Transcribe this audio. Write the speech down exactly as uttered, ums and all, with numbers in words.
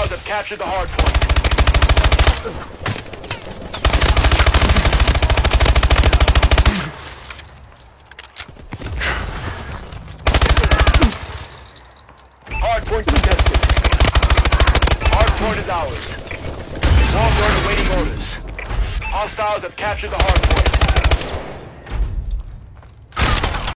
Hostiles have captured the hard point. Hard point contested. Hard point is ours. Warbird awaiting orders. Hostiles have captured the hard point.